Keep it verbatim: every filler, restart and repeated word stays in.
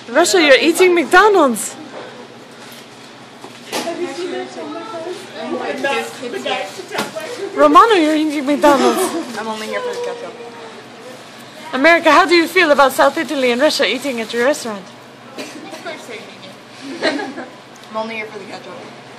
Russia, you're eating McDonald's. Romano, you're eating McDonald's. I'm only here for the ketchup. America, how do you feel about South Italy and Russia eating at your restaurant? Of course they're eating it. I'm only here for the ketchup.